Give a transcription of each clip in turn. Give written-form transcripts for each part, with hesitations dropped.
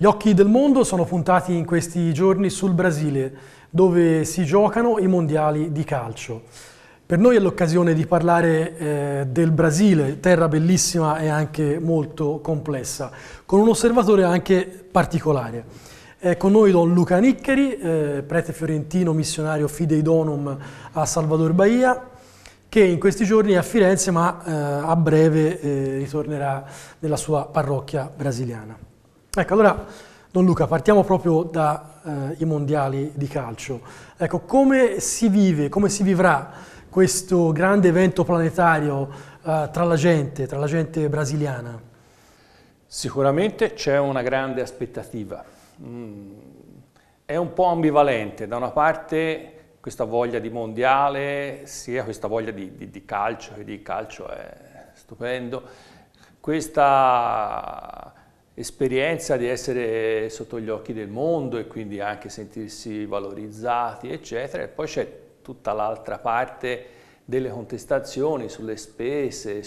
Gli occhi del mondo sono puntati in questi giorni sul Brasile, dove si giocano i mondiali di calcio. Per noi è l'occasione di parlare del Brasile, terra bellissima e anche molto complessa, con un osservatore anche particolare. È con noi Don Luca Niccheri, prete fiorentino, missionario Fidei Donum a Salvador Bahia, che in questi giorni è a Firenze, ma a breve ritornerà nella sua parrocchia brasiliana. Ecco, allora, Don Luca, partiamo proprio dai mondiali di calcio. Ecco, come si vive, come si vivrà questo grande evento planetario tra la gente brasiliana? Sicuramente c'è una grande aspettativa. È un po' ambivalente, da una parte questa voglia di mondiale, sia questa voglia di calcio, che di calcio è stupendo, questa esperienza di essere sotto gli occhi del mondo e quindi anche sentirsi valorizzati, eccetera, e poi c'è tutta l'altra parte delle contestazioni sulle spese,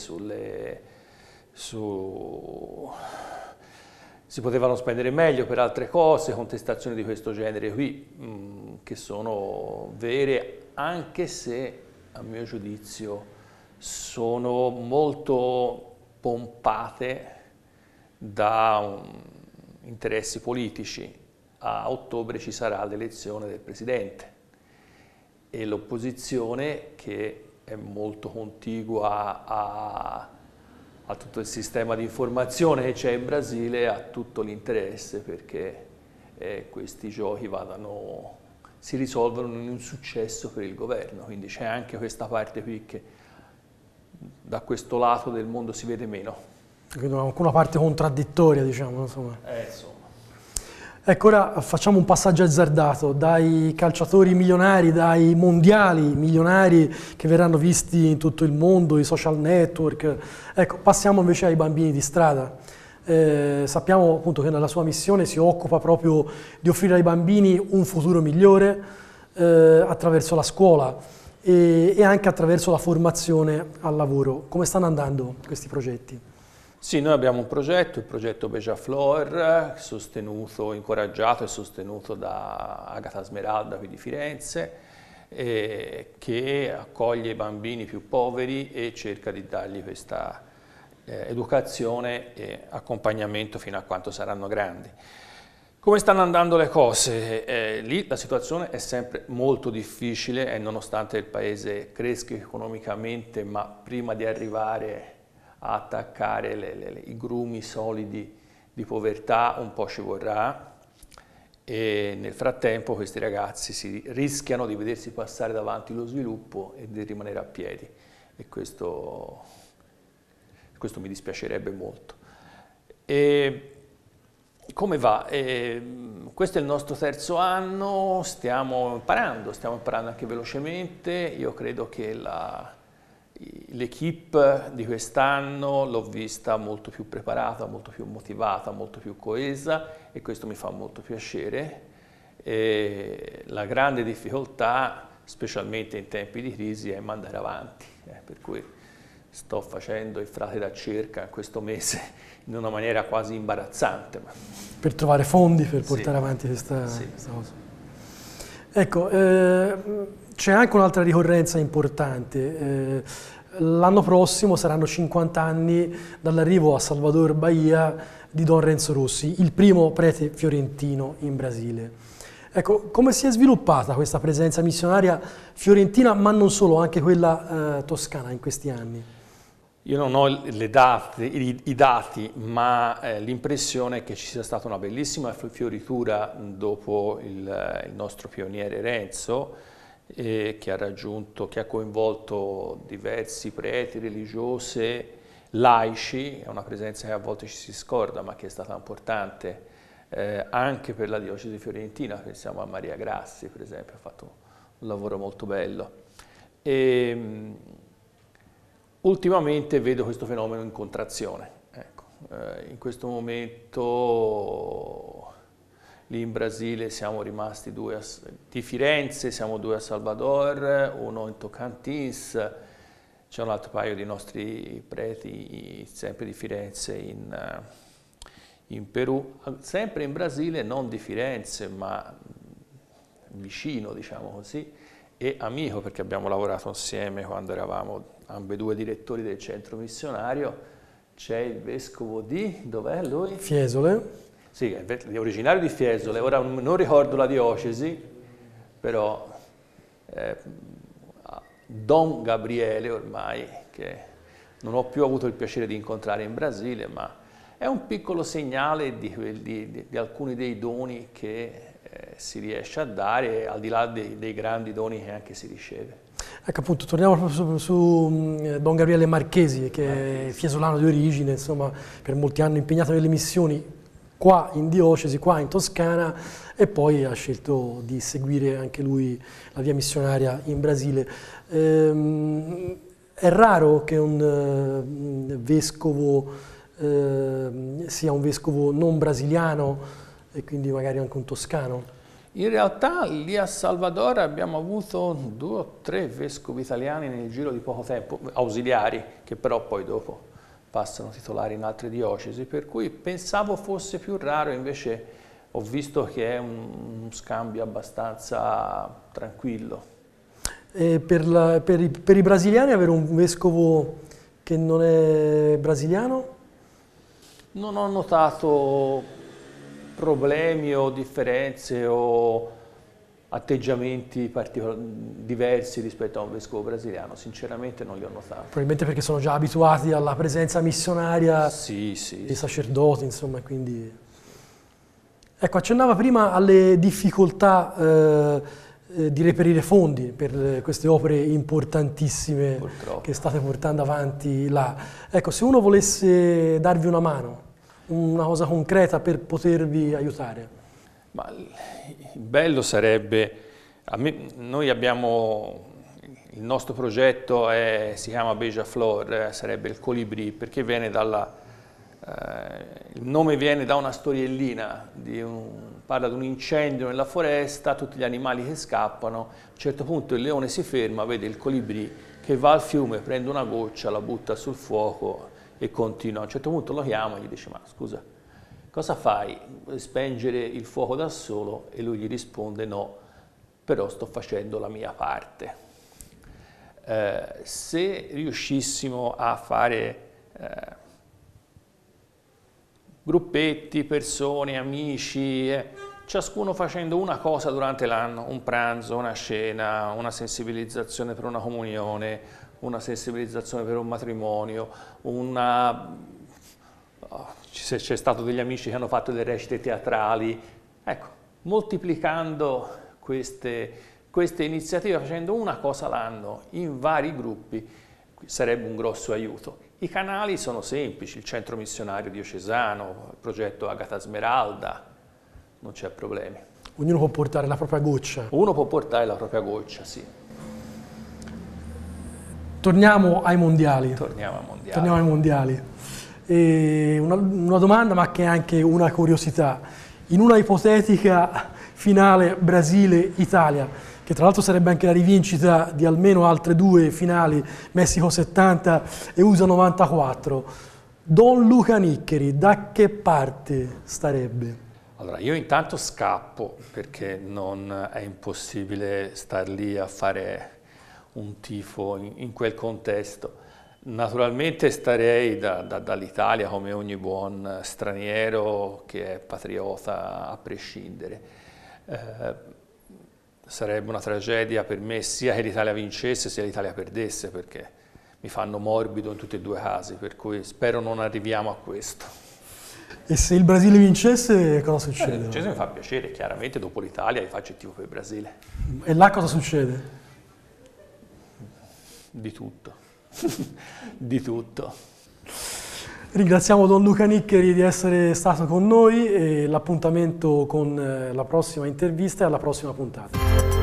si potevano spendere meglio per altre cose, contestazioni di questo genere qui, che sono vere, anche se a mio giudizio sono molto pompate da interessi politici. A ottobre ci sarà l'elezione del presidente e l'opposizione, che è molto contigua a tutto il sistema di informazione che c'è in Brasile, ha tutto l'interesse perché questi giochi si risolvono in un successo per il governo, quindi c'è anche questa parte qui che da questo lato del mondo si vede meno. Quindi una parte contraddittoria, diciamo, insomma. Insomma. Ecco, ora facciamo un passaggio azzardato, dai calciatori milionari, dai mondiali milionari che verranno visti in tutto il mondo, i social network, ecco, passiamo invece ai bambini di strada. Sappiamo appunto che nella sua missione si occupa proprio di offrire ai bambini un futuro migliore attraverso la scuola e anche attraverso la formazione al lavoro. Come stanno andando questi progetti? Sì, noi abbiamo un progetto, il progetto Beija-Flor, incoraggiato e sostenuto da Agata Smeralda qui di Firenze, che accoglie i bambini più poveri e cerca di dargli questa educazione e accompagnamento fino a quanto saranno grandi. Come stanno andando le cose? Lì la situazione è sempre molto difficile e nonostante il paese cresca economicamente, ma prima di arrivare a attaccare i grumi solidi di povertà un po' ci vorrà, e nel frattempo questi ragazzi rischiano di vedersi passare davanti lo sviluppo e di rimanere a piedi, e questo mi dispiacerebbe molto. E come va? Questo è il nostro terzo anno, stiamo imparando anche velocemente. Io credo che l'equipe di quest'anno l'ho vista molto più preparata, molto più motivata, molto più coesa, e questo mi fa molto piacere. La grande difficoltà, specialmente in tempi di crisi, è mandare avanti, per cui sto facendo il frate da cerca questo mese in una maniera quasi imbarazzante. Per trovare fondi per portare avanti questa cosa. Ecco, c'è anche un'altra ricorrenza importante. L'anno prossimo saranno 50 anni dall'arrivo a Salvador Bahia di Don Renzo Rossi, il primo prete fiorentino in Brasile. Ecco, come si è sviluppata questa presenza missionaria fiorentina, ma non solo, anche quella toscana in questi anni? Io non ho i dati, ma l'impressione è che ci sia stata una bellissima fioritura dopo il nostro pioniere Renzo, che ha coinvolto diversi preti, religiose, laici. È una presenza che a volte ci si scorda, ma che è stata importante anche per la diocesi fiorentina. Pensiamo a Maria Grassi, per esempio, ha fatto un lavoro molto bello. Ultimamente vedo questo fenomeno in contrazione. Ecco, in questo momento lì in Brasile siamo rimasti due di Firenze, siamo due a Salvador, uno in Tocantins, c'è un altro paio di nostri preti sempre di Firenze in Perù, sempre in Brasile, non di Firenze, ma vicino, diciamo così, e amico perché abbiamo lavorato insieme quando eravamo ambedue direttori del centro missionario. C'è il vescovo di, dov'è lui? Fiesole. Sì, è originario di Fiesole, ora non ricordo la diocesi, però Don Gabriele ormai, che non ho più avuto il piacere di incontrare in Brasile, ma è un piccolo segnale di alcuni dei doni che si riesce a dare, al di là dei grandi doni che anche si riceve. Ecco, appunto, torniamo proprio su Don Gabriele Marchesi, che è fiesolano di origine, insomma, per molti anni impegnato nelle missioni qua in diocesi, qua in Toscana, e poi ha scelto di seguire anche lui la via missionaria in Brasile. È raro che un vescovo sia un vescovo non brasiliano e quindi magari anche un toscano? In realtà lì a Salvador abbiamo avuto 2 o 3 vescovi italiani nel giro di poco tempo, ausiliari, che però poi dopo passano titolari in altre diocesi, per cui pensavo fosse più raro, invece ho visto che è uno scambio abbastanza tranquillo. E per i brasiliani avere un vescovo che non è brasiliano? Non ho notato problemi o differenze o atteggiamenti diversi rispetto a un vescovo brasiliano, sinceramente non li ho notati. Probabilmente perché sono già abituati alla presenza missionaria dei sacerdoti, insomma, quindi... Ecco, accennava prima alle difficoltà di reperire fondi per queste opere importantissime Purtroppo. Che state portando avanti là. Ecco, se uno volesse darvi una mano, una cosa concreta per potervi aiutare. Ma il bello sarebbe, noi abbiamo, il nostro progetto si chiama Beija-Flor, sarebbe il colibrì, perché viene il nome viene da una storiellina, parla di un incendio nella foresta, tutti gli animali che scappano, a un certo punto il leone si ferma, vede il colibrì che va al fiume, prende una goccia, la butta sul fuoco e continua. A un certo punto lo chiama e gli dice: ma scusa, cosa fai? Vuoi spengere il fuoco da solo? E lui gli risponde: no, però sto facendo la mia parte. Se riuscissimo a fare gruppetti, persone, amici, ciascuno facendo una cosa durante l'anno, un pranzo, una cena, una sensibilizzazione per una comunione, una sensibilizzazione per un matrimonio, c'è stato degli amici che hanno fatto delle recite teatrali, ecco, moltiplicando queste iniziative, facendo una cosa l'anno in vari gruppi, sarebbe un grosso aiuto. I canali sono semplici, il centro missionario diocesano, il progetto Agata Smeralda, non c'è problemi. Ognuno può portare la propria goccia. Uno può portare la propria goccia, sì. Torniamo ai mondiali. Torniamo ai mondiali. Una domanda, ma che è anche una curiosità. In una ipotetica finale Brasile-Italia, che tra l'altro sarebbe anche la rivincita di almeno altre 2 finali, Messico 70 e USA 94, Don Luca Niccheri da che parte starebbe? Allora, io intanto scappo, perché non è impossibile star lì a fare un tifo in quel contesto. Naturalmente starei dall'Italia, come ogni buon straniero che è patriota a prescindere. Sarebbe una tragedia per me sia che l'Italia vincesse sia che l'Italia perdesse, perché mi fanno morbido in tutti e 2 i casi, per cui spero non arriviamo a questo. E se il Brasile vincesse, cosa succede? Il vincesse mi fa piacere, chiaramente dopo l'Italia io faccio il tifo per il Brasile. E là cosa succede? Di tutto. Di tutto. Ringraziamo Don Luca Niccheri di essere stato con noi e l'appuntamento con la prossima intervista e alla prossima puntata.